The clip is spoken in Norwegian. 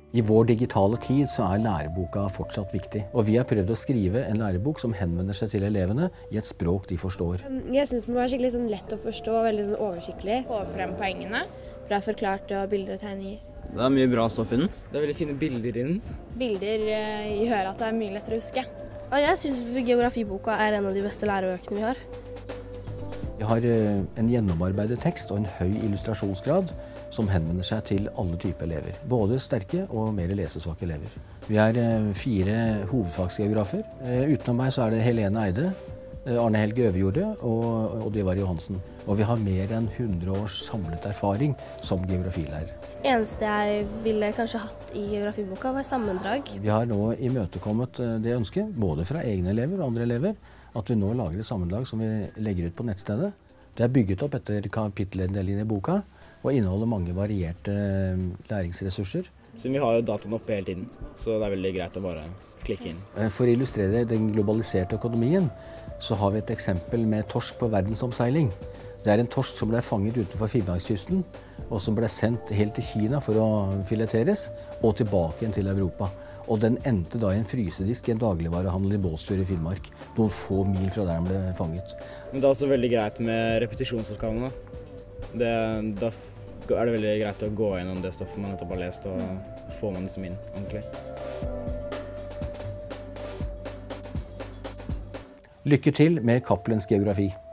I vår digitale tid så læreboka fortsatt viktig, og vi har prøvd å skrive en lærebok som henvender seg til elevene i et språk de forstår. Jeg synes den var skikkelig lett å forstå og veldig oversiktlig. Få frem poengene. Bra forklart og bilder og tegninger. Det mye bra stoff i den. Det veldig fine bilder i den. Bilder gjør at det mye lettere å huske. Og jeg synes geografiboka en av de beste lærebøkene vi har. Vi har en gjennomarbeidet tekst og en høy illustrasjonsgrad som henvender seg til alle typer elever, både sterke og mer lesesvake elever. Vi 4 hovedfagsgeografer. Utenom meg så det Helene Eide, Arne Helge Øverjordet og Odd Ivar Johansen. Og vi har mer enn 100 års samlet erfaring som geografilærer. Eneste jeg ville kanskje hatt i geografiboka var sammendrag. Vi har nå imøtekommet det ønsket, både fra egne elever og andre elever, at vi nå lager et sammendrag som vi legger ut på nettstedet. Det bygget opp etter kapittelindelingen i boka, og inneholder mange varierte læringsressurser. Så vi har jo dataen oppe hele tiden, så det veldig greit å bare klikke inn. For å illustrere den globaliserte økonomien, så har vi et eksempel med torsk på verdensomseiling. Det en torsk som ble fanget utenfor Finnmarkskysten, og som ble sendt helt til Kina for å fileteres, og tilbake igjen til Europa. Og den endte da i en frysedisk i en dagligvarehandel i Bålsfjord i Finnmark, noen få mil fra der den ble fanget. Men det også veldig greit med repetisjonsoppgavene. Da det veldig greit å gå gjennom det stoffet man nettopp har lest, og får man liksom inn ordentlig. Lykke til med Cappelens geografi.